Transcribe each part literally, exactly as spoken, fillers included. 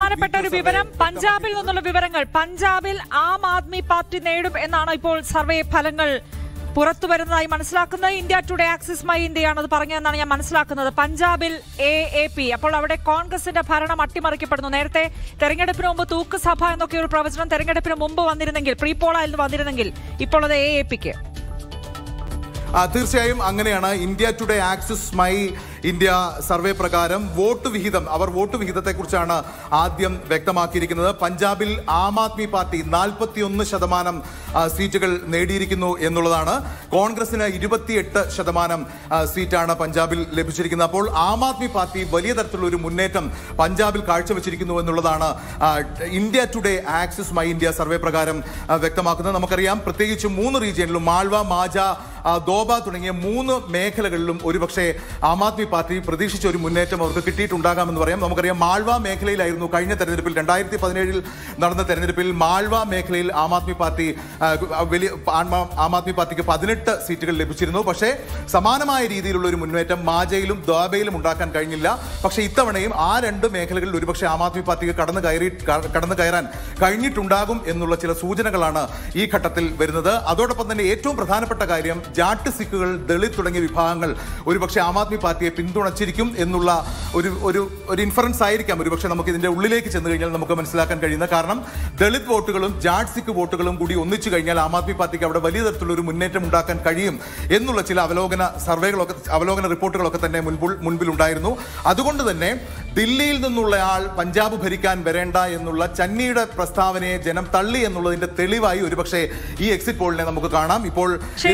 പ്രധാനപ്പെട്ട ഒരു വിവരം പഞ്ചാബിൽ നിന്നുള്ള വിവരങ്ങൾ. പഞ്ചാബിൽ ആം ആദ്മി പാർട്ടി നേടും എന്നാണ് ഇപ്പോൾ സർവേ ഫലങ്ങൾ പുറത്തു വരുന്നതായി മനസ്സിലാക്കുന്നത്. ഇന്ത്യ ടുഡേ ആക്സിസ് മൈ ഇന്ത്യയാണ് അത് പറഞ്ഞതെന്നാണ് ഞാൻ മനസ്സിലാക്കുന്നത്. പഞ്ചാബിൽ എ എ പി, അപ്പോൾ അവിടെ കോൺഗ്രസിന്റെ ഭരണം അട്ടിമറിക്കപ്പെടുന്നു. നേരത്തെ തെരഞ്ഞെടുപ്പിന് മുമ്പ് തൂക്ക് സഭ എന്നൊക്കെ ഒരു പ്രവചനം തെരഞ്ഞെടുപ്പിന് മുമ്പ് വന്നിരുന്നെങ്കിൽ, പ്രീ പോളായിരുന്നു വന്നിരുന്നെങ്കിൽ, ഇപ്പോൾ അത് എ എ പിക്ക്. തീർച്ചയായും അങ്ങനെയാണ്. India Today Axis My India survey പ്രകാരം വോട്ട് വിഹിതം, അവർ വോട്ട് വിഹിതത്തെക്കുറിച്ചാണ് ആദ്യം വ്യക്തമാക്കിയിരിക്കുന്നത്. പഞ്ചാബിൽ ആം ആദ്മി പാർട്ടി നാൽപ്പത്തിയൊന്ന് ശതമാനം സീറ്റുകൾ നേടിയിരിക്കുന്നു എന്നുള്ളതാണ്. കോൺഗ്രസിന് ഇരുപത്തിയെട്ട് ശതമാനം സീറ്റാണ് പഞ്ചാബിൽ ലഭിച്ചിരിക്കുന്നത്. അപ്പോൾ ആം ആദ്മി പാർട്ടി വലിയ തരത്തിലുള്ള ഒരു മുന്നേറ്റം പഞ്ചാബിൽ കാഴ്ചവെച്ചിരിക്കുന്നു എന്നുള്ളതാണ് India Today Axis My India survey പ്രകാരം വ്യക്തമാക്കുന്നത്. നമുക്കറിയാം, പ്രത്യേകിച്ച് മൂന്ന് റീജിയനിലും മാൾവ, മാജ, ദോബ തുടങ്ങിയ മൂന്ന് മേഖലകളിലും ഒരുപക്ഷെ ആം ആദ്മി പാർട്ടി പ്രതീക്ഷിച്ച ഒരു മുന്നേറ്റം അവർക്ക് കിട്ടിയിട്ടുണ്ടാകാമെന്ന് പറയാം. നമുക്കറിയാം, മാൾവ മേഖലയിലായിരുന്നു കഴിഞ്ഞ തെരഞ്ഞെടുപ്പിൽ, രണ്ടായിരത്തി പതിനേഴിൽ നടന്ന തെരഞ്ഞെടുപ്പിൽ മാൾവ മേഖലയിൽ ആം ആദ്മി പാർട്ടി വലിയ ആം ആദ്മി പാർട്ടിക്ക് പതിനെട്ട് സീറ്റുകൾ ലഭിച്ചിരുന്നു. പക്ഷേ സമാനമായ രീതിയിലുള്ള ഒരു മുന്നേറ്റം മാജയിലും ദോബയിലും ഉണ്ടാക്കാൻ കഴിഞ്ഞില്ല. പക്ഷേ ഇത്തവണയും ആ രണ്ട് മേഖലകളിൽ ഒരുപക്ഷെ ആം ആദ്മി പാർട്ടിക്ക് കടന്നു കയറി കടന്നു കയറാൻ കഴിഞ്ഞിട്ടുണ്ടാകും എന്നുള്ള ചില സൂചനകളാണ് ഈ ഘട്ടത്തിൽ വരുന്നത്. അതോടൊപ്പം തന്നെ ഏറ്റവും പ്രധാനപ്പെട്ട കാര്യം, ജാട്ട്, സിഖുകൾ, ദളിത് തുടങ്ങിയ വിഭാഗങ്ങൾ ഒരുപക്ഷെ ആം ആദ്മി പാർട്ടിയെ പിന്തുണച്ചിരിക്കും എന്നുള്ള ഒരു ഒരു ഒരു ഇൻഫറൻസ് ആയിരിക്കാം ഒരുപക്ഷെ നമുക്ക് ഇതിന്റെ ഉള്ളിലേക്ക് ചെന്ന് കഴിഞ്ഞാൽ നമുക്ക് മനസ്സിലാക്കാൻ കഴിയുന്നത്. കാരണം ദളിത് വോട്ടുകളും ജാട്ട്, സിഖ് വോട്ടുകളും കൂടി ഒന്നിച്ചു കഴിഞ്ഞാൽ ആം ആദ്മി പാർട്ടിക്ക് അവിടെ വലിയ തരത്തിലുള്ള ഒരു മുന്നേറ്റം ഉണ്ടാക്കാൻ കഴിയും എന്നുള്ള ചില അവലോകന സർവേകളൊക്കെ അവലോകന റിപ്പോർട്ടുകളൊക്കെ തന്നെ മുൻപിൽ മുൻപിലുണ്ടായിരുന്നു. അതുകൊണ്ട് തന്നെ ദില്ലിയിൽ നിന്നുള്ള ആൾ പഞ്ചാബ് ഭരിക്കാൻ വരേണ്ട എന്നുള്ള ചന്നിയുടെ പ്രസ്താവനയെ ജനം തള്ളി എന്നുള്ളതിന്റെ തെളിവായി ഒരുപക്ഷെ ഈ എക്സിറ്റ് പോളിനെ നമുക്ക് കാണാം. ഇപ്പോൾ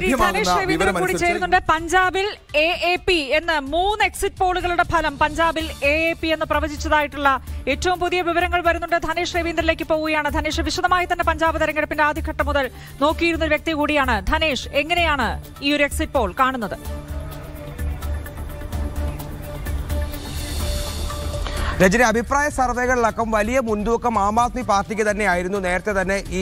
പഞ്ചാബിൽ എ എ പി എന്ന് മൂന്ന് എക്സിറ്റ് പോളുകളുടെ ഫലം പഞ്ചാബിൽ എ എ പി എന്ന് പ്രവചിച്ചതായിട്ടുള്ള ഏറ്റവും പുതിയ വിവരങ്ങൾ വരുന്നുണ്ട്. ധനേഷ് രവീന്ദ്രനിലേക്ക് പോവുകയാണ്. ധനേഷ്, വിശദമായി തന്നെ പഞ്ചാബ് തെരഞ്ഞെടുപ്പിന്റെ ആദ്യഘട്ടം മുതൽ നോക്കിയിരുന്ന ഒരു വ്യക്തി കൂടിയാണ്. ധനേഷ്, എങ്ങനെയാണ് ഈ ഒരു എക്സിറ്റ് പോൾ കാണുന്നത്? രജനി, അഭിപ്രായ സർവേകളിലടക്കം വലിയ മുൻതൂക്കം ആം ആദ്മി പാർട്ടിക്ക് തന്നെയായിരുന്നു നേരത്തെ തന്നെ ഈ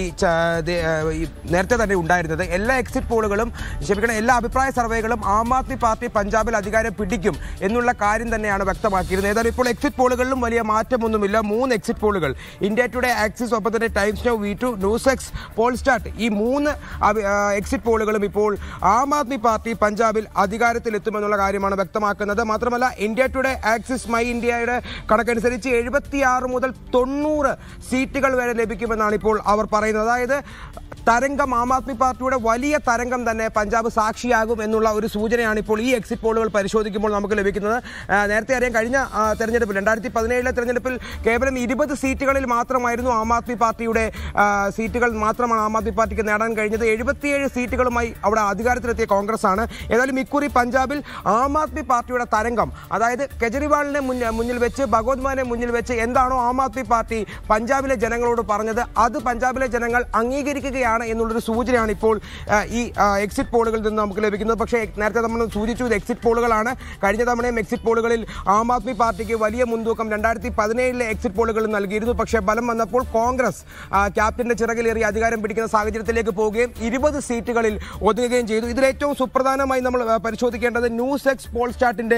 നേരത്തെ തന്നെ ഉണ്ടായിരുന്നത്. എല്ലാ എക്സിറ്റ് പോളുകളും ക്ഷമിക്കണം എല്ലാ അഭിപ്രായ സർവേകളും ആം ആദ്മി പാർട്ടി പഞ്ചാബിൽ അധികാരം പിടിക്കും എന്നുള്ള കാര്യം തന്നെയാണ് വ്യക്തമാക്കിയിരുന്നത്. ഏതായാലും ഇപ്പോൾ എക്സിറ്റ് പോളുകളിലും വലിയ മാറ്റമൊന്നുമില്ല. മൂന്ന് എക്സിറ്റ് പോളുകൾ, ഇന്ത്യ ടുഡേ ആക്സിസ്, ഒപ്പം തന്നെ Times Now, V two, news X, Polstrat, ഈ മൂന്ന് എക്സിറ്റ് പോളുകളും ഇപ്പോൾ ആം ആദ്മി പാർട്ടി പഞ്ചാബിൽ അധികാരത്തിലെത്തുമെന്നുള്ള കാര്യമാണ് വ്യക്തമാക്കുന്നത്. മാത്രമല്ല, ഇന്ത്യ ടുഡേ ആക്സിസ് മൈ ഇന്ത്യയുടെ കണക്കനുസരിച്ച് എഴുപത്തിയാറ് മുതൽ തൊണ്ണൂറ് സീറ്റുകൾ വരെ ലഭിക്കുമെന്നാണ് ഇപ്പോൾ അവർ പറയുന്നത്. അതായത് തരംഗം, ആം ആദ്മി പാർട്ടിയുടെ വലിയ തരംഗം തന്നെ പഞ്ചാബ് സാക്ഷിയാകും എന്നുള്ള ഒരു സൂചനയാണ് ഇപ്പോൾ ഈ എക്സിറ്റ് പോളുകൾ പരിശോധിക്കുമ്പോൾ നമുക്ക് ലഭിക്കുന്നത്. നേരത്തെ അറിയാം, കഴിഞ്ഞ തെരഞ്ഞെടുപ്പിൽ രണ്ടായിരത്തി പതിനേഴിലെ തെരഞ്ഞെടുപ്പിൽ കേവലം ഇരുപത് സീറ്റുകളിൽ മാത്രമായിരുന്നു ആം ആദ്മി പാർട്ടിയുടെ സീറ്റുകൾ മാത്രമാണ് ആം ആദ്മി പാർട്ടിക്ക് നേടാൻ കഴിഞ്ഞത്. എഴുപത്തിയേഴ് സീറ്റുകളുമായി അവിടെ അധികാരത്തിലെത്തിയ കോൺഗ്രസ് ആണ്. ഏതായാലും ഇക്കുറി പഞ്ചാബിൽ ആം ആദ്മി പാർട്ടിയുടെ തരംഗം, അതായത് കെജ്രിവാളിനെ മുന്നിൽ വെച്ച്, ഭഗവത് മാനെ മുന്നിൽ വെച്ച് എന്താണോ ആം ആദ്മി പാർട്ടി പഞ്ചാബിലെ ജനങ്ങളോട് പറഞ്ഞത് അത് പഞ്ചാബിലെ ജനങ്ങൾ അംഗീകരിക്കുകയാണ് എന്നുള്ളൊരു സൂചനയാണ് ഇപ്പോൾ ഈ എക്സിറ്റ് പോളുകളിൽ നിന്ന് നമുക്ക് ലഭിക്കുന്നത്. പക്ഷേ നേരത്തെ നമ്മൾ സൂചിച്ചു, ഇത് എക്സിറ്റ് പോളുകളാണ്. കഴിഞ്ഞ തവണയും എക്സിറ്റ് പോളുകളിൽ ആം ആദ്മി പാർട്ടിക്ക് വലിയ മുൻതൂക്കം രണ്ടായിരത്തി പതിനേഴിലെ എക്സിറ്റ് പോളുകളിൽ നൽകിയിരുന്നു. പക്ഷേ ബലം വന്നപ്പോൾ കോൺഗ്രസ് ക്യാപ്റ്റന്റെ ചിറകിലേറി അധികാരം പിടിക്കുന്ന സാഹചര്യത്തിലേക്ക് പോവുകയും ഇരുപത് സീറ്റുകളിൽ ഒതുങ്ങുകയും ചെയ്തു. ഇതിലേറ്റവും സുപ്രധാനമായി നമ്മൾ പരിശോധിക്കേണ്ടത് ന്യൂസ് എക്സ് പോൾസ്റ്റാറ്റിന്റെ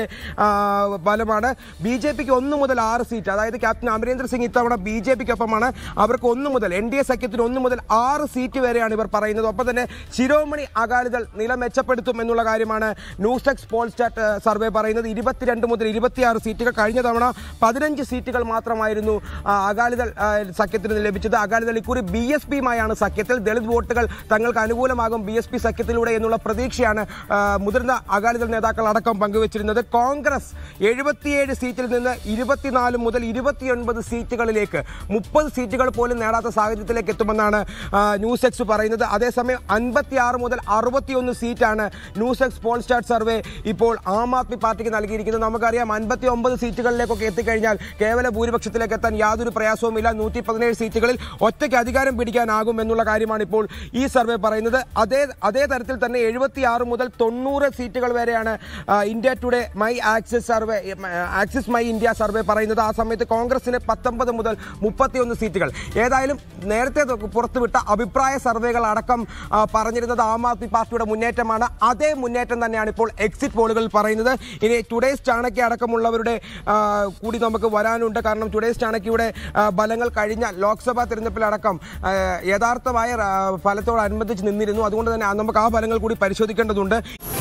ബലമാണ്. ബി ജെ പിക്ക് ഒന്ന് മുതൽ ആറ് സീറ്റ്, അതായത് ക്യാപ്റ്റൻ അമരീന്ദർ സിംഗ് ഇത്തവണ ബി ജെ പിക്കൊപ്പമാണ്. അവർക്ക് ഒന്ന് മുതൽ എൻ ഡി എ സഖ്യത്തിന് ഒന്ന് മുതൽ ആറ് സീറ്റ് വരെയാണ് ഇവർ പറയുന്നത്. ഒപ്പം തന്നെ ശിരോമണി അകാലിദൾ നില മെച്ചപ്പെടുത്തും എന്നുള്ള കാര്യമാണ് ന്യൂസ് എക്സ് പോൾസ്റ്റാറ്റ് സർവേ പറയുന്നത്. ഇരുപത്തിരണ്ട് മുതൽ ഇരുപത്തിയാറ് സീറ്റുകൾ. കഴിഞ്ഞ തവണ പതിനഞ്ച് സീറ്റുകൾ മാത്രമായിരുന്നു അകാലിദൾ സഖ്യത്തിന് ലഭിച്ചത്. അകാലിദൾ ഇക്കുറി ബി എസ് പിയുമായാണ് സഖ്യത്തിൽ. ദളിത് വോട്ടുകൾ തങ്ങൾക്ക് അനുകൂലമാകും ബി എസ് പി സഖ്യത്തിലൂടെ എന്നുള്ള പ്രതീക്ഷയാണ് മുതിർന്ന അകാലിദൾ നേതാക്കൾ അടക്കം പങ്കുവച്ചിരുന്നത്. കോൺഗ്രസ് എഴുപത്തിയേഴ് സീറ്റിൽ നിന്ന് ഇരുപത്തിനാല് മുതൽ ഇരുപത്തിയൊൻപത് സീറ്റുകളിലേക്ക്, മുപ്പത് സീറ്റുകൾ പോലും നേടാത്ത സാഹചര്യത്തിലേക്ക് എത്തുമെന്നാണ് ന്യൂസ് എക്സ് പറയുന്നത്. അതേസമയം അൻപത്തിയാറ് മുതൽ അറുപത്തിയൊന്ന് സീറ്റാണ് ന്യൂസ് എക്സ് പോൾസ്റ്റാറ്റ് സർവേ ഇപ്പോൾ ആം ആദ്മി പാർട്ടിക്ക് നൽകിയിരിക്കുന്നത്. നമുക്കറിയാം, അൻപത്തി ഒമ്പത് സീറ്റുകളിലേക്കൊക്കെ എത്തിക്കഴിഞ്ഞാൽ കേവല ഭൂരിപക്ഷത്തിലേക്ക് എത്താൻ യാതൊരു പ്രയാസവുമില്ല. നൂറ്റി പതിനേഴ് സീറ്റുകളിൽ ഒറ്റയ്ക്ക് അധികാരം പിടിക്കാനാകും എന്നുള്ള കാര്യമാണ് ഇപ്പോൾ ഈ സർവേ പറയുന്നത്. അതേ അതേ തരത്തിൽ തന്നെ എഴുപത്തിയാറ് മുതൽ തൊണ്ണൂറ് സീറ്റുകൾ വരെയാണ് India Today My Axis survey Axis My India survey പറയുന്നത്. പറയുന്നത്. ആ സമയത്ത് കോൺഗ്രസിന് പത്തൊമ്പത് മുതൽ മുപ്പത്തിയൊന്ന് സീറ്റുകൾ. ഏതായാലും നേരത്തെ പുറത്തുവിട്ട അഭിപ്രായ സർവേകൾ അടക്കം പറഞ്ഞിരുന്നത് ആം ആദ്മി പാർട്ടിയുടെ മുന്നേറ്റമാണ്. അതേ മുന്നേറ്റം തന്നെയാണ് ഇപ്പോൾ എക്സിറ്റ് പോളുകൾ പറയുന്നത്. ഇനി ടുഡേസ് ചാണക്യ അടക്കമുള്ളവരുടെ കൂടി നമുക്ക് വരാനുണ്ട്. കാരണം ടുഡേസ് ചാണക്യയുടെ ഫലങ്ങൾ കഴിഞ്ഞ ലോക്സഭാ തെരഞ്ഞെടുപ്പിലടക്കം യഥാർത്ഥമായ ഫലത്തോടനുബന്ധിച്ച് നിന്നിരുന്നു. അതുകൊണ്ട് തന്നെ നമുക്ക് ആ ഫലങ്ങൾ കൂടി പരിശോധിക്കേണ്ടതുണ്ട്.